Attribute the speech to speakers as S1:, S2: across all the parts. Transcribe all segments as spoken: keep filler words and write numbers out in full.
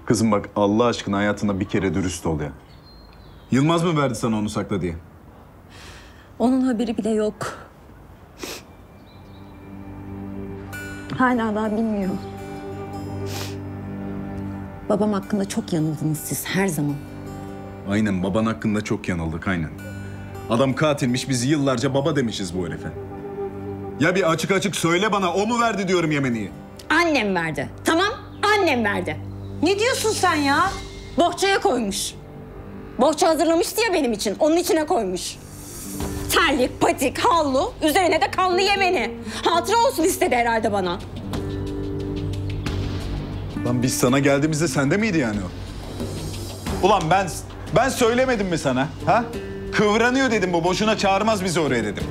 S1: Kızım bak Allah aşkına hayatında bir kere dürüst ol ya. Yılmaz mı verdi sana onu sakla diye?
S2: Onun haberi bile yok. Hala daha bilmiyor. Babam hakkında çok yanıldınız siz her zaman.
S1: Aynen baban hakkında çok yanıldık aynen. Adam katilmiş biz yıllarca baba demişiz bu herife. Ya bir açık açık söyle bana o mu verdi diyorum Yemeni'yi?
S2: Annem verdi. Tamam, annem verdi.
S3: Ne diyorsun sen ya?
S2: Bohçaya koymuş. Bohça hazırlamıştı ya benim için. Onun içine koymuş. Terlik, patik, havlu, üzerine de kanlı Yemeni. Hatıra olsun istedi herhalde bana.
S1: Lan biz sana geldiğimizde sende miydi yani o? Ulan ben ben söylemedim mi sana? Ha? Kıvranıyor dedim bu boşuna çağırmaz bizi oraya dedim.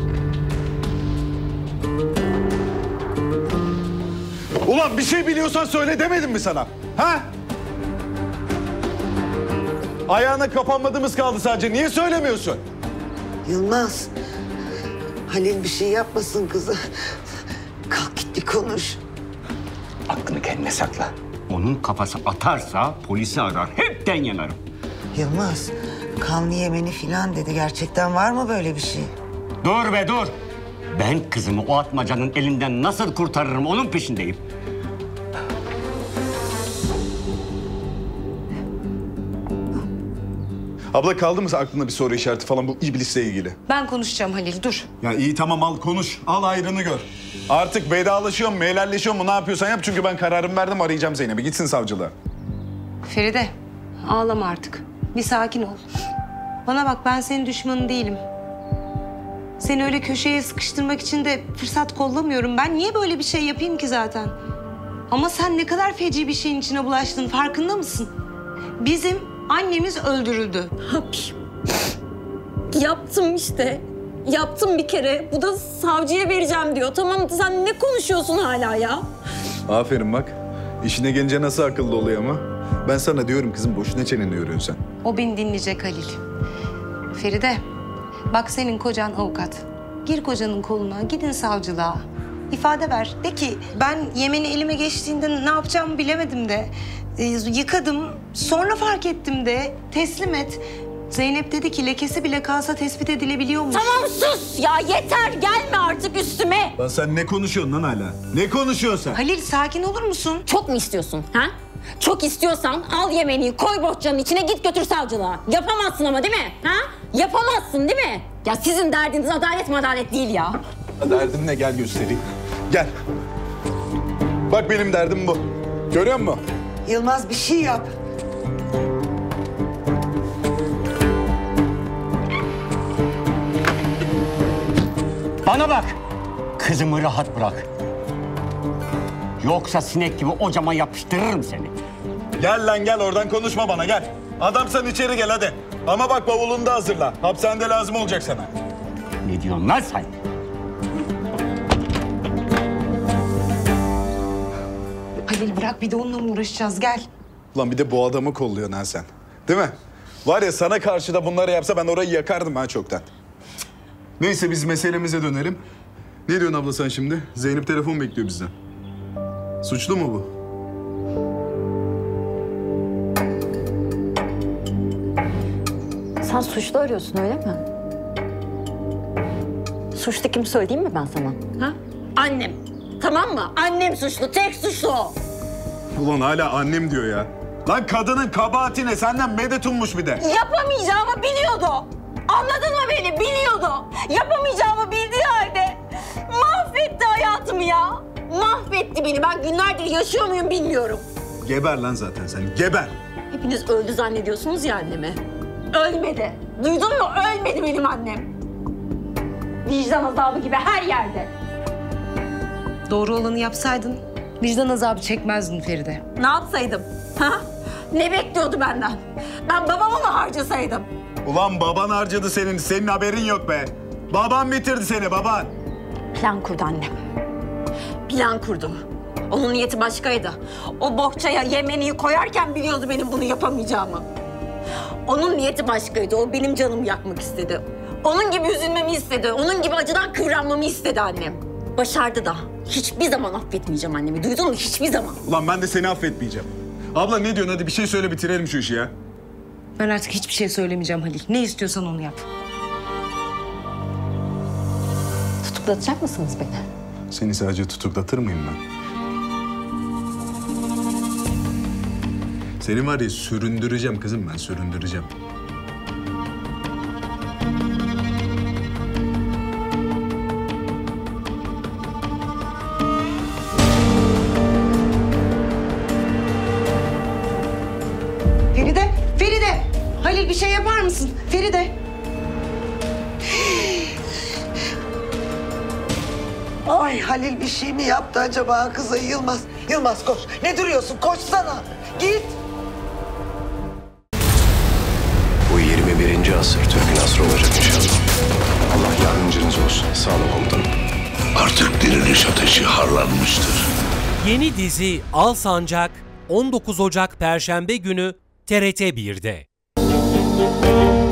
S1: Ulan bir şey biliyorsan söyle demedim mi sana? Ha? Ayağına kapanmadığımız kaldı sadece. Niye söylemiyorsun?
S4: Yılmaz, Halil bir şey yapmasın kızı. Kalk git bir konuş.
S5: Aklını kendine sakla. Onun kafası atarsa polisi arar. Hepten yanarım.
S4: Yılmaz, kanlı Yemeni filan dedi. Gerçekten var mı böyle bir şey?
S5: Dur be dur. Ben kızımı o atmacanın elinden nasıl kurtarırım onun peşindeyim.
S1: Abla kaldı mı aklında bir soru işareti falan bu iblisle ilgili?
S3: Ben konuşacağım Halil, dur.
S1: Ya iyi tamam al konuş. Al ayrını gör. Artık vedalaşıyor mu, helalleşiyor mu ne yapıyorsan yap. Çünkü ben kararımı verdim arayacağım Zeynep'i. Gitsin savcılığa.
S3: Feride, ağlama artık. Bir sakin ol. Bana bak, ben senin düşmanın değilim. Seni öyle köşeye sıkıştırmak için de fırsat kollamıyorum. Ben niye böyle bir şey yapayım ki zaten? Ama sen ne kadar feci bir şeyin içine bulaştın, farkında mısın? Bizim annemiz öldürüldü.
S2: Ne yapayım? Yaptım işte. Yaptım bir kere. Bu da savcıya vereceğim diyor. Tamam sen ne konuşuyorsun hala ya?
S1: Aferin bak. İşine gelince nasıl akıllı oluyor ama. Ben sana diyorum kızım boşuna çeneni yoruyorsun sen.
S3: O beni dinleyecek Halil. Feride, bak senin kocan avukat. Gir kocanın koluna, gidin savcılığa. İfade ver. De ki ben Yemen'i elime geçtiğinde ne yapacağımı bilemedim de. E, yıkadım, sonra fark ettim de. Teslim et. Zeynep dedi ki lekesi bile kalsa tespit edilebiliyormuş.
S2: Tamam sus ya yeter gelme artık üstüme.
S1: Lan sen ne konuşuyorsun lan hala? Ne konuşuyorsun sen?
S3: Halil sakin olur musun?
S2: Çok mu istiyorsun ha? Çok istiyorsan al Yemeni'yi koy bohçanın içine git götür savcılığa. Yapamazsın ama değil mi? Ha? Yapamazsın değil mi? Ya sizin derdiniz adalet madalet değil ya.
S1: Derdim ne gel göstereyim. Gel. Bak benim derdim bu. Görüyor musun?
S4: Yılmaz bir şey yap.
S5: Bana bak. Kızımı rahat bırak. Yoksa sinek gibi ocama yapıştırırım seni.
S1: Gel lan gel oradan konuşma bana gel. Adamsan içeri gel hadi. Ama bak bavulunu da hazırla. Hapishanede lazım olacak sana.
S5: Ne diyorsun lan sen?
S3: Halil bırak, bir de onunla mı uğraşacağız? Gel.
S1: Lan bir de bu adamı kolluyorsun ha sen. Değil mi? Var ya sana karşı da bunları yapsa ben orayı yakardım ha çoktan. Neyse biz meselemize dönelim. Ne diyorsun abla sen şimdi? Zeynep telefon bekliyor bizden. Suçlu mu bu?
S2: Sen suçlu arıyorsun öyle mi? Suçlu kim söyleyeyim mi ben sana? Ha? Annem. Tamam mı? Annem suçlu. Tek suçlu o.
S1: Ulan hala annem diyor ya. Lan kadının kabahati ne? Senden medet ummuş bir de.
S2: Yapamayacağımı biliyordu. Anladın mı beni? Biliyordu. Yapamayacağımı bildiği halde mahvetti hayatımı ya. Mahvetti beni. Ben günlerdir yaşıyor muyum bilmiyorum.
S1: Geber lan zaten sen. Geber.
S2: Hepiniz öldü zannediyorsunuz ya annemi. Ölmedi. Duydun mu? Ölmedi benim annem. Vicdan azabı gibi her yerde.
S3: Doğru olanı yapsaydın vicdan azabı çekmezdin Feride.
S2: Ne yapsaydım? Ha? Ne bekliyordu benden? Ben babamı mı harcasaydım?
S1: Ulan baban harcadı senin. Senin haberin yok be. Baban bitirdi seni baban.
S2: Plan kurdu annem. Plan kurdu. Onun niyeti başkaydı. O bohçaya Yemeni'yi koyarken biliyordu benim bunu yapamayacağımı. Onun niyeti başkaydı. O benim canımı yakmak istedi. Onun gibi üzülmemi istedi. Onun gibi acıdan kıvranmamı istedi annem. Başardı da. Hiçbir zaman affetmeyeceğim annemi. Duydun mu? Hiçbir zaman.
S1: Ulan ben de seni affetmeyeceğim. Abla ne diyorsun? Hadi bir şey söyle bitirelim şu işi ya.
S3: Ben artık hiçbir şey söylemeyeceğim Halil. Ne istiyorsan onu yap.
S2: Tutuklatacak mısınız beni?
S1: Seni sadece tutuklatır mıyım ben? Seni var ya süründüreceğim kızım ben, süründüreceğim.
S3: Feride, Feride! Halil bir şey yapar mısın? Feride!
S4: Ay Halil bir şey mi yaptı acaba kıza Yılmaz? Yılmaz koş. Ne duruyorsun? Koşsana. Git.
S6: Bu yirmi birinci asır Türk'ün asrı olacak inşallah. Allah yardımcınız olsun. Sağ olun komutanım.
S7: Artık diriliş ateşi harlanmıştır.
S8: Yeni dizi Al Sancak on dokuz Ocak Perşembe günü T R T bir'de.